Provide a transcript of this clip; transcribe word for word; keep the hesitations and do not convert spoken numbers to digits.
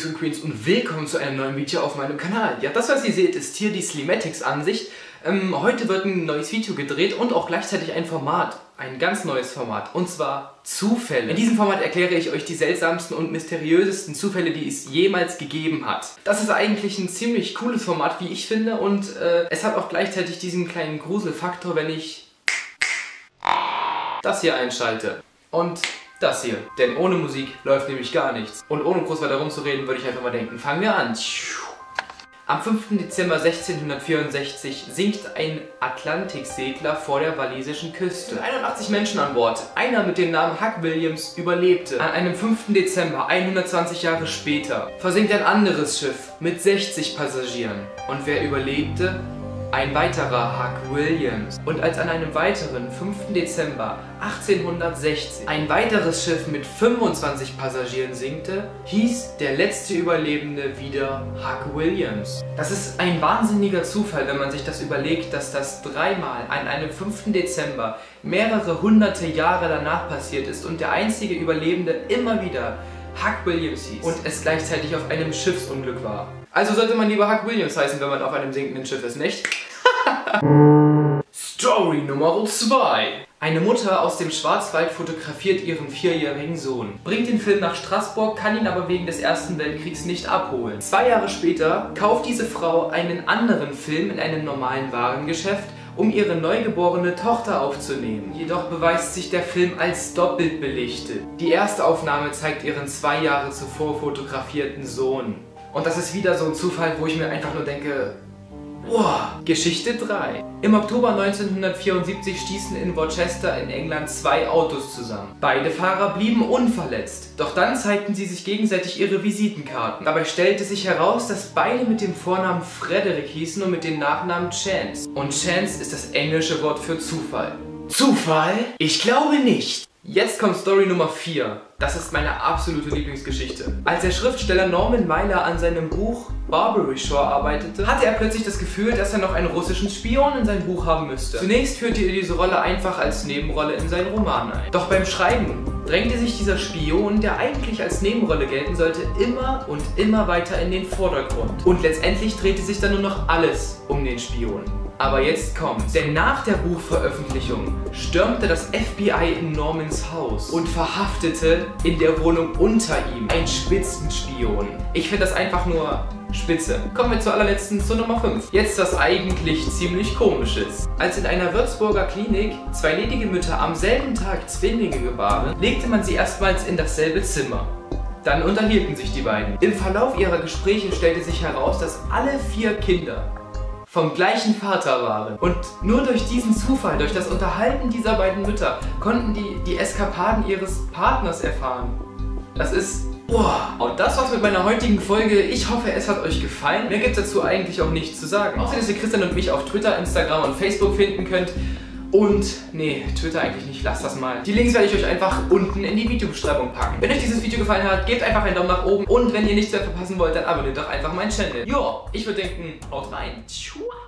Kings und Queens und willkommen zu einem neuen Video auf meinem Kanal. Ja, das was ihr seht ist hier die Slimatics-Ansicht. Ähm, heute wird ein neues Video gedreht und auch gleichzeitig ein Format, ein ganz neues Format, und zwar Zufälle. In diesem Format erkläre ich euch die seltsamsten und mysteriösesten Zufälle, die es jemals gegeben hat. Das ist eigentlich ein ziemlich cooles Format, wie ich finde, und äh, es hat auch gleichzeitig diesen kleinen Gruselfaktor, wenn ich das hier einschalte. Und das hier. Denn ohne Musik läuft nämlich gar nichts. Und ohne groß weiter rumzureden, würde ich einfach mal denken, fangen wir an. Am fünften Dezember sechzehnhundertvierundsechzig sinkt ein Atlantiksegler vor der walisischen Küste. Mit einundachtzig Menschen an Bord. Einer mit dem Namen Huck Williams überlebte. An einem fünften Dezember, hundertzwanzig Jahre später, versinkt ein anderes Schiff mit sechzig Passagieren. Und wer überlebte? Ein weiterer Huck Williams. Und als an einem weiteren fünften Dezember achtzehnhundertsechzig ein weiteres Schiff mit fünfundzwanzig Passagieren sinkte, hieß der letzte Überlebende wieder Huck Williams. Das ist ein wahnsinniger Zufall, wenn man sich das überlegt, dass das dreimal an einem fünften Dezember mehrere hunderte Jahre danach passiert ist und der einzige Überlebende immer wieder Huck Williams hieß und es gleichzeitig auf einem Schiffsunglück war. Also sollte man lieber Huck Williams heißen, wenn man auf einem sinkenden Schiff ist, nicht? Story Nummer zwei. Eine Mutter aus dem Schwarzwald fotografiert ihren vierjährigen Sohn, bringt den Film nach Straßburg, kann ihn aber wegen des Ersten Weltkriegs nicht abholen. Zwei Jahre später kauft diese Frau einen anderen Film in einem normalen Warengeschäft, um ihre neugeborene Tochter aufzunehmen. Jedoch beweist sich der Film als doppelt belichtet. Die erste Aufnahme zeigt ihren zwei Jahre zuvor fotografierten Sohn. Und das ist wieder so ein Zufall, wo ich mir einfach nur denke, boah. Geschichte drei. Im Oktober neunzehnhundertvierundsiebzig stießen in Worcester in England zwei Autos zusammen. Beide Fahrer blieben unverletzt. Doch dann zeigten sie sich gegenseitig ihre Visitenkarten. Dabei stellte sich heraus, dass beide mit dem Vornamen Frederick hießen und mit dem Nachnamen Chance. Und Chance ist das englische Wort für Zufall. Zufall? Ich glaube nicht. Jetzt kommt Story Nummer vier. Das ist meine absolute Lieblingsgeschichte. Als der Schriftsteller Norman Mailer an seinem Buch Barbary Shore arbeitete, hatte er plötzlich das Gefühl, dass er noch einen russischen Spion in seinem Buch haben müsste. Zunächst führte er diese Rolle einfach als Nebenrolle in seinen Roman ein. Doch beim Schreiben drängte sich dieser Spion, der eigentlich als Nebenrolle gelten sollte, immer und immer weiter in den Vordergrund. Und letztendlich drehte sich dann nur noch alles um den Spion. Aber jetzt kommt's. Denn nach der Buchveröffentlichung stürmte das F B I in Normans Haus und verhaftete in der Wohnung unter ihm einen Spitzenspion. Ich finde das einfach nur spitze. Kommen wir zur allerletzten, zur Nummer fünf. Jetzt was eigentlich ziemlich Komisches. Als in einer Würzburger Klinik zwei ledige Mütter am selben Tag Zwillinge gebaren, legte man sie erstmals in dasselbe Zimmer. Dann unterhielten sich die beiden. Im Verlauf ihrer Gespräche stellte sich heraus, dass alle vier Kinder vom gleichen Vater waren. Und nur durch diesen Zufall, durch das Unterhalten dieser beiden Mütter, konnten die die Eskapaden ihres Partners erfahren. Das ist... Boah. Und das war's mit meiner heutigen Folge. Ich hoffe, es hat euch gefallen. Mehr gibt's dazu eigentlich auch nichts zu sagen. Außer, dass ihr Christian und mich auf Twitter, Instagram und Facebook finden könnt. Und, nee, Twitter eigentlich nicht, lasst das mal. Die Links werde ich euch einfach unten in die Videobeschreibung packen. Wenn euch dieses Video gefallen hat, gebt einfach einen Daumen nach oben. Und wenn ihr nichts mehr verpassen wollt, dann abonniert doch einfach meinen Channel. Jo, ich würde denken, haut rein. Tschua.